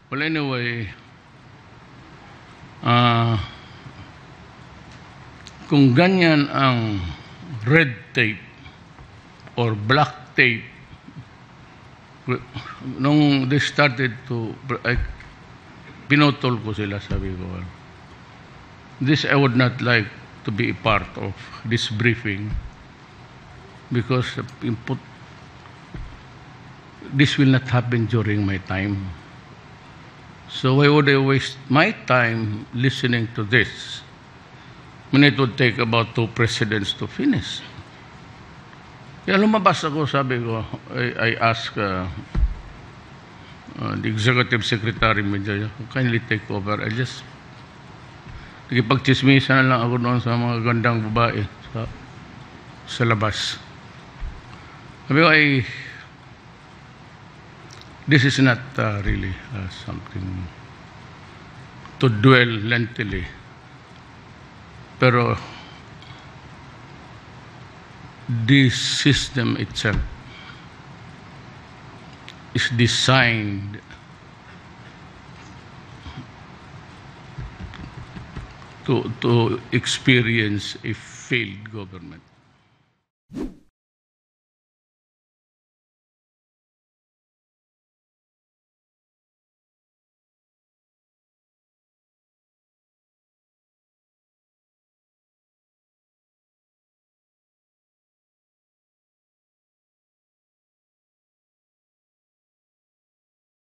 Well, anyway, kung ganyan ang red tape or black tape, nung they started to, pinutol ko sila, sabi ko, this I would not like to be a part of this briefing because this will not happen during my time. So why would I waste my time listening to this when it would take about 2 presidents to finish? Kaya lumabas ako, sabi ko, I asked the executive secretary, kindly take over. I just nakipagchismisa na lang ako noon sa mga gandang babae sa labas. Sabi ko, this is not really something to dwell lengthily. Pero this system itself is designed to experience a failed government.